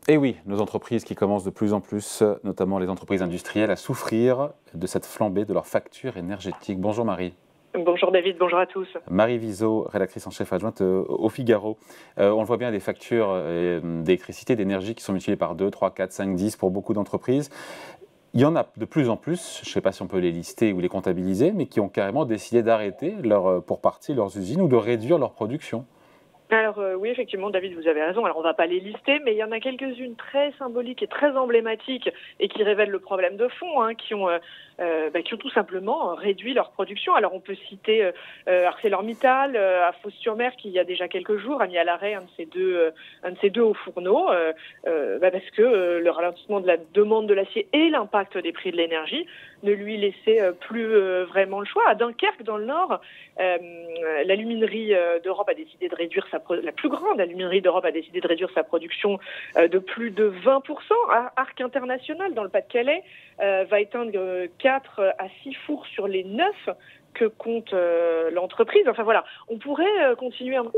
Et oui, nos entreprises qui commencent de plus en plus, notamment les entreprises industrielles, à souffrir de cette flambée de leurs factures énergétiques. Bonjour Marie. Bonjour David, bonjour à tous. Marie Viseau, rédactrice en chef adjointe au Figaro. On le voit bien, des factures d'électricité, d'énergie qui sont multipliées par 2, 3, 4, 5, 10 pour beaucoup d'entreprises. Il y en a de plus en plus, je ne sais pas si on peut les lister ou les comptabiliser, mais qui ont carrément décidé d'arrêter pour partie leurs usines ou de réduire leur production. Alors oui, effectivement, David, vous avez raison. Alors on ne va pas les lister, mais il y en a quelques-unes très symboliques et très emblématiques et qui révèlent le problème de fond, qui ont tout simplement réduit leur production. Alors on peut citer ArcelorMittal à Fos-sur-Mer qui, il y a déjà quelques jours, a mis à l'arrêt un de ces deux hauts fourneaux parce que le ralentissement de la demande de l'acier et l'impact des prix de l'énergie ne lui laissaient plus vraiment le choix. À Dunkerque, dans le Nord, l'aluminerie d'Europe a décidé de réduire la plus grande aluminerie d'Europe a décidé de réduire sa production de plus de 20%. Arc International, dans le Pas-de-Calais, va éteindre 4 à 6 fours sur les 9 que compte l'entreprise. Enfin voilà, on pourrait continuer un...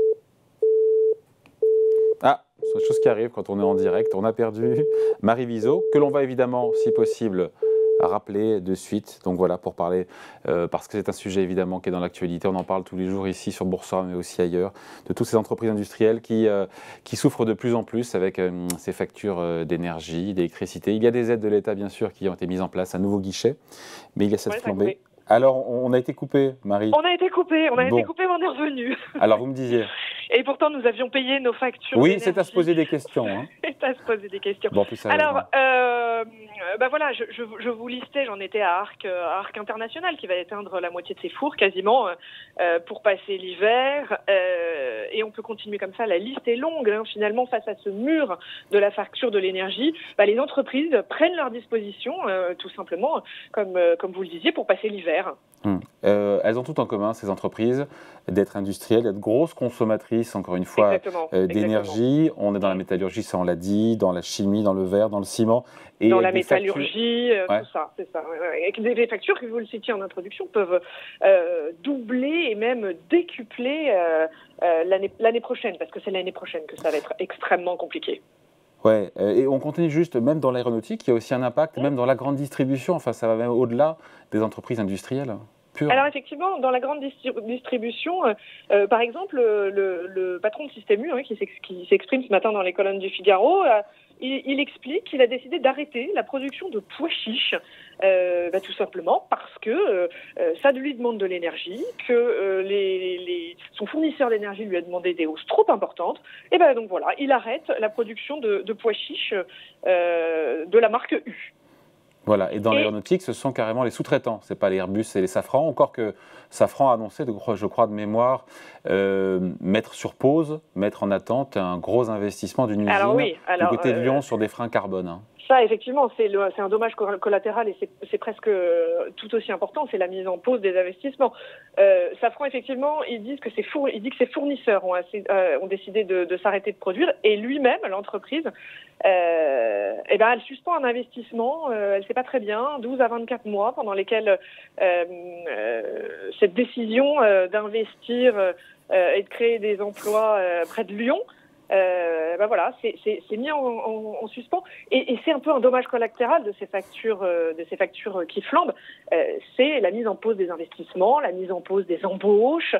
Ah, c'est une chose qui arrive quand on est en direct. On a perdu Marie Viseau, que l'on va évidemment, si possible, rappeler de suite. Donc voilà, pour parler, parce que c'est un sujet évidemment qui est dans l'actualité. On en parle tous les jours ici sur Boursorama, mais aussi ailleurs, de toutes ces entreprises industrielles qui souffrent de plus en plus avec ces factures d'énergie, d'électricité. Il y a des aides de l'État, bien sûr, qui ont été mises en place, un nouveau guichet, mais il y a cette flambée. Alors, on a été coupé, Marie. On a été coupé, été coupé, mais on est revenu. Alors, vous me disiez. Et pourtant, nous avions payé nos factures. Oui, c'est à se poser des questions. C'est à se poser des questions. Bon, plus alors, voilà, je vous listais, j'en étais à Arc International qui va éteindre la moitié de ses fours quasiment pour passer l'hiver. Et on peut continuer comme ça, la liste est longue. Finalement, face à ce mur de la facture de l'énergie, les entreprises prennent leurs dispositions, tout simplement, comme vous le disiez, pour passer l'hiver. Elles ont tout en commun, ces entreprises, d'être industrielles, d'être grosses consommatrices, encore une fois, d'énergie. On est dans la métallurgie, ça on l'a dit, dans la chimie, dans le verre, dans le ciment. Et dans la métallurgie, tout ça, c'est ça. Et des factures, que vous le citiez en introduction, peuvent doubler et même décupler l'année prochaine, parce que c'est l'année prochaine que ça va être extrêmement compliqué. Ouais, et on continue juste, même dans l'aéronautique, il y a aussi un impact, même dans la grande distribution, enfin ça va même au-delà des entreprises industrielles pures. Alors effectivement, dans la grande distribution, par exemple, le patron de Système U, qui s'exprime ce matin dans les colonnes du Figaro, il explique qu'il a décidé d'arrêter la production de pois chiches, tout simplement parce que ça lui demande de l'énergie, que son fournisseur d'énergie lui a demandé des hausses trop importantes, et donc voilà, il arrête la production de pois chiches de la marque U. Voilà, et dans l'aéronautique, ce sont carrément les sous-traitants, ce n'est pas les Airbus et les Safran, encore que Safran a annoncé, je crois de mémoire, mettre sur pause, mettre en attente un gros investissement d'une usine du côté de Lyon sur des freins carbone. Ça, effectivement, c'est un dommage collatéral et c'est presque tout aussi important, c'est la mise en pause des investissements. Safran, effectivement, il dit que ses fournisseurs ont décidé de s'arrêter de produire et lui-même, l'entreprise, elle suspend un investissement, elle ne sait pas très bien, 12 à 24 mois pendant lesquels cette décision d'investir et de créer des emplois près de Lyon, voilà, c'est mis en suspens et c'est un peu un dommage collatéral de ces factures qui flambent. C'est la mise en pause des investissements, la mise en pause des embauches,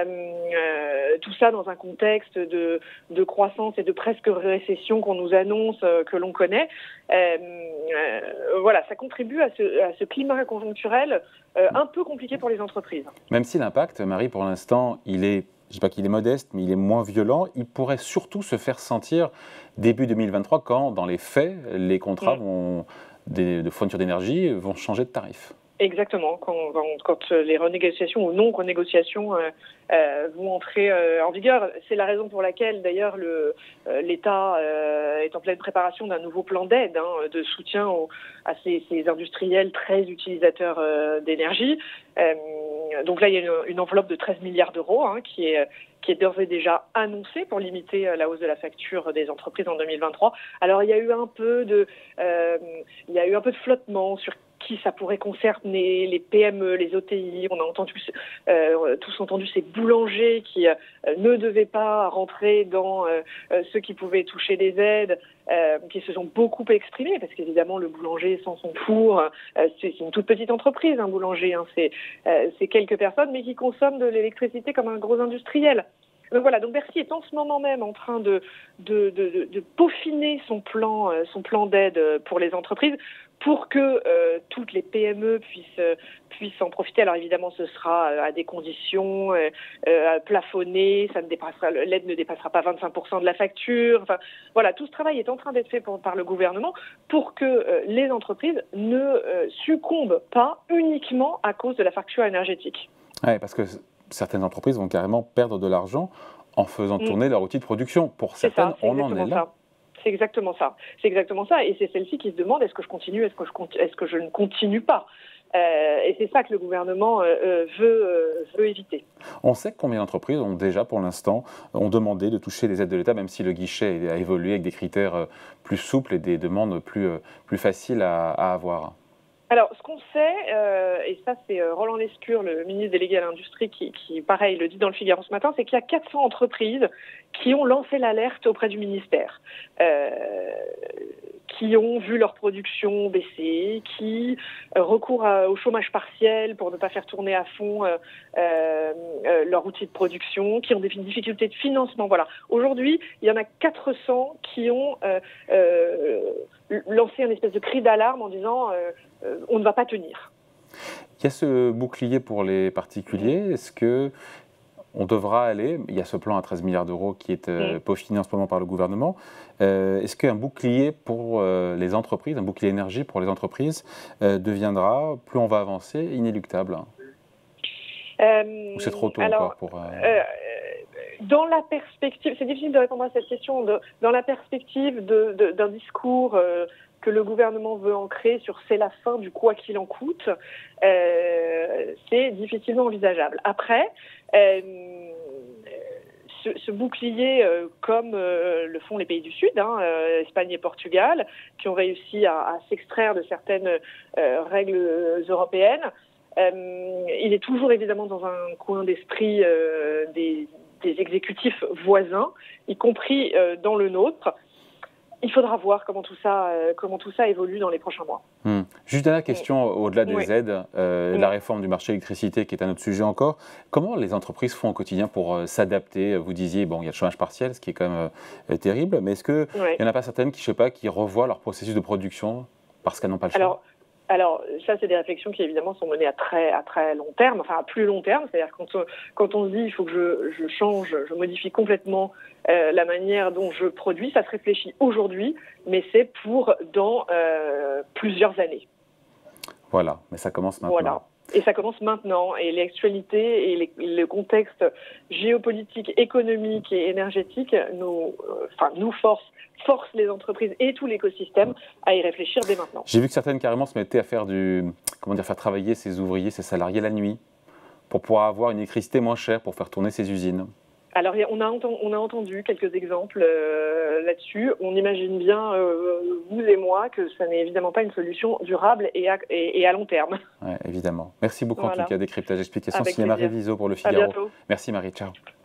tout ça dans un contexte de croissance et de presque récession qu'on nous annonce, que l'on connaît. Voilà, ça contribue à ce climat conjoncturel un peu compliqué pour les entreprises. Même si l'impact, Marie, pour l'instant, je ne dis pas qu'il est modeste, mais il est moins violent. Il pourrait surtout se faire sentir début 2023 quand, dans les faits, les contrats de fourniture d'énergie vont changer de tarif. Exactement, quand les renégociations ou non-renégociations vont entrer en vigueur. C'est la raison pour laquelle, d'ailleurs, l'État est en pleine préparation d'un nouveau plan d'aide, de soutien à ces industriels très utilisateurs d'énergie. Donc là, il y a une enveloppe de 13 milliards d'euros qui est d'ores et déjà annoncée pour limiter la hausse de la facture des entreprises en 2023. Alors, il y a eu un peu de flottement sur qui ça pourrait concerner, les PME, les ETI. On a tous entendu ces boulangers qui ne devaient pas rentrer dans ceux qui pouvaient toucher des aides, qui se sont beaucoup exprimés, parce qu'évidemment le boulanger sans son four, c'est une toute petite entreprise, un boulanger, hein, c'est quelques personnes, mais qui consomment de l'électricité comme un gros industriel. Donc voilà, donc Bercy est en ce moment même en train de peaufiner son plan d'aide pour les entreprises, pour que toutes les PME puissent en profiter. Alors évidemment, ce sera à des conditions plafonnées, l'aide ne dépassera pas 25% de la facture. Enfin, voilà, tout ce travail est en train d'être fait par le gouvernement pour que les entreprises ne succombent pas uniquement à cause de la facture énergétique. Oui, parce que certaines entreprises vont carrément perdre de l'argent en faisant tourner leur outil de production. Pour certaines, on en est là. C'est exactement ça. C'est exactement ça. Et c'est celle-ci qui se demande, est-ce que je continue, est-ce que je ne continue pas et c'est ça que le gouvernement veut éviter. On sait combien d'entreprises ont déjà, pour l'instant, ont demandé de toucher les aides de l'État, même si le guichet a évolué avec des critères plus souples et des demandes plus faciles à avoir. Alors, ce qu'on sait, et ça c'est Roland Lescure, le ministre délégué à l'industrie, qui, pareil, le dit dans le Figaro ce matin, c'est qu'il y a 400 entreprises qui ont lancé l'alerte auprès du ministère, qui ont vu leur production baisser, qui recourent au chômage partiel pour ne pas faire tourner à fond leur outil de production, qui ont des difficultés de financement. Voilà. Aujourd'hui, il y en a 400 qui ont lancé une espèce de cri d'alarme en disant on ne va pas tenir. Il y a ce bouclier pour les particuliers. Est-ce que on devra aller, il y a ce plan à 13 milliards d'euros qui est peaufiné en ce moment par le gouvernement, est-ce qu'un bouclier pour les entreprises, un bouclier énergie pour les entreprises deviendra, plus on va avancer, inéluctable ou c'est trop tôt encore pour... Dans la perspective, c'est difficile de répondre à cette question, dans la perspective d'un discours que le gouvernement veut ancrer sur c'est la fin du quoi qu'il en coûte, c'est difficilement envisageable. Après, ce bouclier, comme le font les pays du Sud, Espagne et Portugal, qui ont réussi à s'extraire de certaines règles européennes, il est toujours évidemment dans un coin d'esprit des exécutifs voisins, y compris dans le nôtre. Il faudra voir comment tout ça évolue dans les prochains mois. Juste dernière question, au-delà des aides, la réforme du marché de l'électricité qui est un autre sujet encore. Comment les entreprises font au quotidien pour s'adapter? Vous disiez, bon, il y a le chômage partiel, ce qui est quand même terrible, mais est-ce qu'il n'y en a pas certaines qui, je sais pas, qui revoient leur processus de production parce qu'elles n'ont pas le choix? Alors, ça, c'est des réflexions qui, évidemment, sont menées à très long terme, enfin à plus long terme. C'est-à-dire quand on se dit il faut que je change, je modifie complètement la manière dont je produis, ça se réfléchit aujourd'hui, mais c'est pour dans plusieurs années. Voilà, mais ça commence maintenant. Voilà. Et ça commence maintenant. Et l'actualité et le contexte géopolitique, économique et énergétique nous force les entreprises et tout l'écosystème à y réfléchir dès maintenant. J'ai vu que certaines carrément se mettaient à faire faire travailler ces ouvriers, ces salariés la nuit, pour pouvoir avoir une électricité moins chère pour faire tourner ces usines. Alors, on a entendu quelques exemples là-dessus. On imagine bien, vous et moi, que ça n'est évidemment pas une solution durable et à long terme. Ouais, évidemment. Merci beaucoup en tout cas, décryptage, explication. Avec Signé Marie Viso pour le Figaro. À bientôt. Merci Marie, ciao.